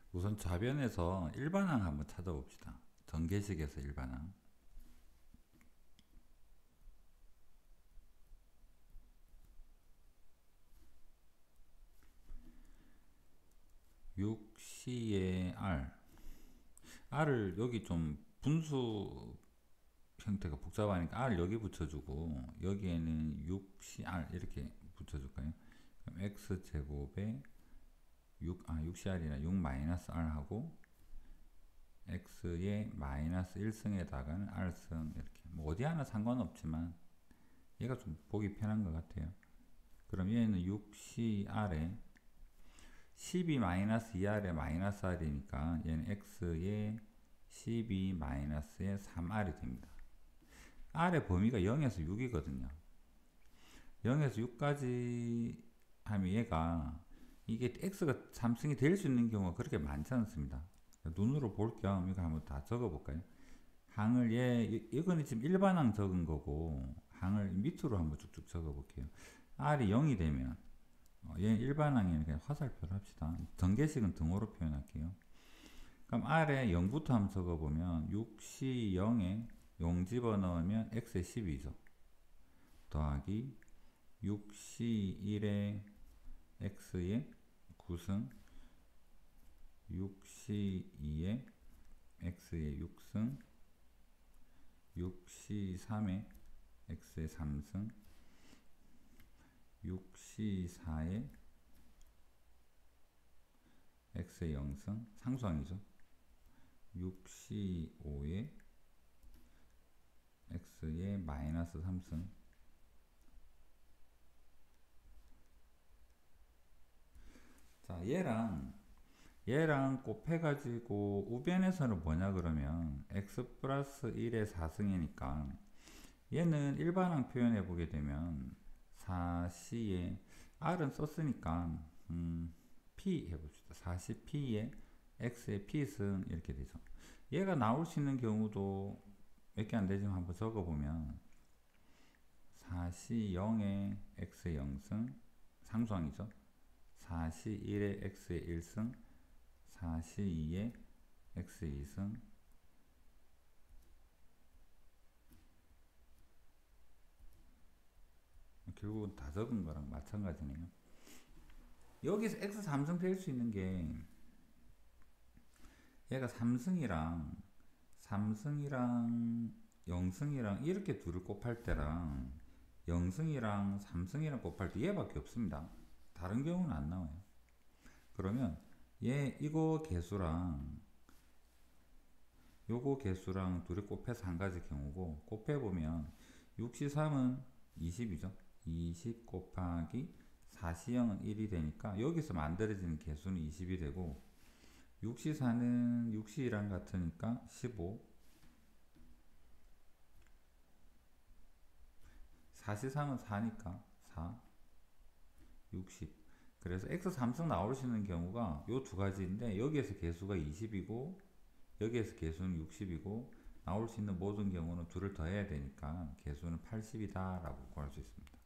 우선 좌변에서 일반항 한번 찾아봅시다. 전개식에서 일반항. 6C의 R. R을 여기 좀 분수 형태가 복잡하니까 R 여기 붙여주고 여기에는 6CR 이렇게 붙여줄까요? 그럼 X제곱에 6CR이나 6-R 하고 X의 마이너스 1승에다가는 R승 이렇게 뭐 어디 하나 상관없지만 얘가 좀 보기 편한 것 같아요. 그럼 얘는 6CR에 12-2R에 마이너스 R이니까 얘는 X의 12-의 3R이 됩니다. R의 범위가 0에서 6이거든요. 0에서 6까지 하면 얘가 이게 X가 3승이 될 수 있는 경우가 그렇게 많지 않습니다. 눈으로 볼 겸 이거 한번 다 적어볼까요? 항을 이거는 지금 일반항 적은 거고 항을 밑으로 한번 쭉쭉 적어볼게요. R이 0이 되면 얘는 일반항이니까 그냥 화살표를 합시다. 전개식은 등호로 표현할게요. 그럼 R에 0부터 한번 적어보면 6C 0에 0 집어넣으면 X의 12죠. 더하기 6C 1에 X의 9승 6C 2에 X의 6승 6C 3에 X의 3승 6C 4에 X의 0승 상수항이죠. 6C 5에 X의 마이너스 3승. 자, 얘랑 곱해가지고 우변에서는 뭐냐 그러면 X 플러스 1의 4승이니까 얘는 일반항 표현해 보게 되면 4C에 R은 썼으니까 P 해봅시다. 40P에 X의 P승 이렇게 되죠. 얘가 나올 수 있는 경우도 몇 개 안 되지만 한번 적어보면 4C 0에 X의 0승 상수항이죠. 4C 1에 X의 1승 4C 2에 X의 2승 결국은 다 적은 거랑 마찬가지네요. 여기서 X 3승 될 수 있는 게 얘가 3승이랑 0승이랑 이렇게 둘을 곱할 때랑 0승이랑 3승이랑 곱할 때 얘밖에 없습니다. 다른 경우는 안 나와요. 그러면 이거 개수랑 요거 개수랑 둘이 곱해서 한 가지 경우고 곱해보면 6C3은 20이죠. 20 곱하기 4C0은 1이 되니까 여기서 만들어지는 개수는 20이 되고 6C4는 6C1랑 같으니까 15 4C3은 4니까 4 60 그래서 X 3승 나올 수 있는 경우가 요 두 가지인데 여기에서 개수가 20이고 여기에서 개수는 60이고 나올 수 있는 모든 경우는 둘을 더해야 되니까 개수는 80이다 라고 구할 수 있습니다.